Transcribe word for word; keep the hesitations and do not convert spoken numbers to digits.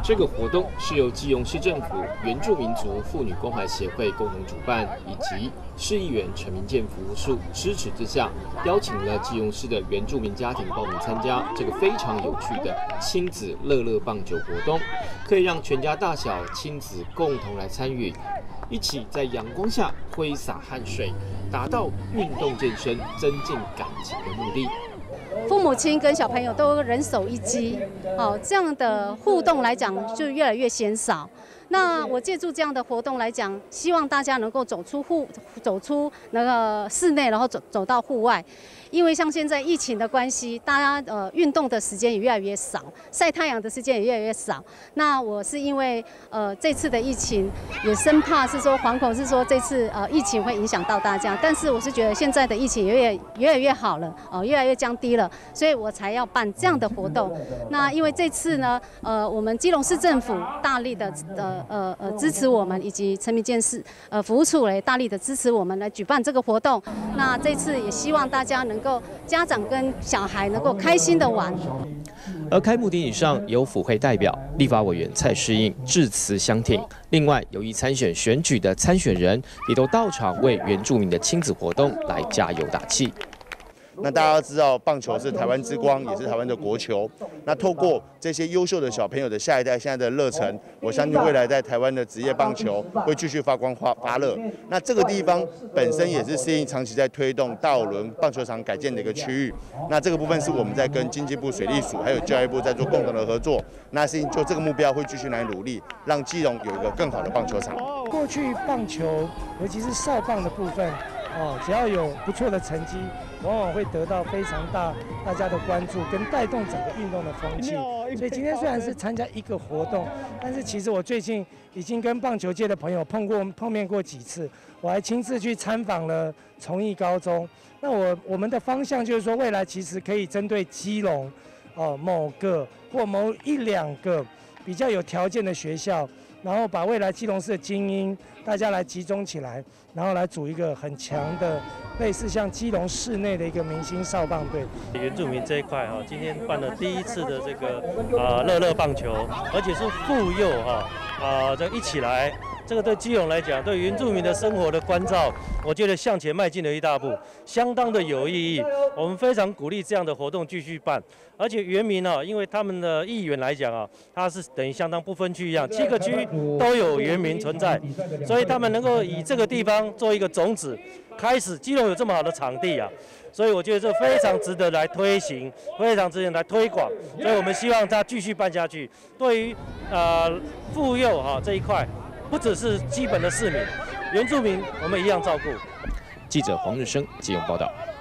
这个活动是由基隆市政府原住民族妇女关怀协会共同主办，以及市议员陈明健服务处支持之下，邀请了基隆市的原住民家庭报名参加这个非常有趣的亲子乐乐棒球活动，可以让全家大小亲子共同来参与，一起在阳光下挥洒汗水，达到运动健身、增进感情的目的。 父母亲跟小朋友都人手一机，哦，这样的互动来讲就越来越鲜少。那我借助这样的活动来讲，希望大家能够走出户，走出那个室内，然后走走到户外。因为像现在疫情的关系，大家呃运动的时间也越来越少，晒太阳的时间也越来越少。那我是因为呃这次的疫情，也生怕是说惶恐是说这次呃疫情会影响到大家，但是我是觉得现在的疫情也越越来越好了，哦、呃、越来越降低了，所以我才要办这样的活动。那因为这次呢，呃我们基隆市政府大力的呃呃呃支持我们，以及陈明健市呃服务处也大力的支持我们来举办这个活动。那这次也希望大家能够家长跟小孩能够开心的玩。 而开幕典礼上有府会代表、立法委员蔡适应致辞相挺，另外有意参选选举的参选人也都到场为原住民的亲子活动来加油打气。 那大家知道，棒球是台湾之光，也是台湾的国球。那透过这些优秀的小朋友的下一代现在的热忱，我相信未来在台湾的职业棒球会继续发光发发热。那这个地方本身也是适应长期在推动大五轮棒球场改建的一个区域。那这个部分是我们在跟经济部水利署还有教育部在做共同的合作。那是就这个目标会继续来努力，让基隆有一个更好的棒球场。 过去棒球，尤其是少棒的部分。哦，只要有不错的成绩，往往会得到非常大大家的关注，跟带动整个运动的风气。所以今天虽然是参加一个活动，但是其实我最近已经跟棒球界的朋友碰过碰面过几次，我还亲自去参访了崇义高中。那我我们的方向就是说，未来其实可以针对基隆哦某个或某一两个比较有条件的学校，然后把未来基隆市的精英大家来集中起来，然后来组一个很强的类似像基隆市内的一个明星少棒队。 原住民这一块哈，今天办了第一次的这个啊乐乐棒球，而且是妇幼哈啊这一起来。这个对基隆来讲，对原住民的生活的关照，我觉得向前迈进了一大步，相当的有意义。我们非常鼓励这样的活动继续办，而且原民啊，因为他们的议员来讲啊，他是等于相当不分区一样，七个区都有原民存在，所以他们能够以这个地方做一个种子，开始基隆有这么好的场地啊。所以我觉得这非常值得来推行，非常值得来推广。所以我们希望它继续办下去。对于呃妇幼哈这一块，不只是基本的市民，原住民我们一样照顾。 记者黄日升基隆报道。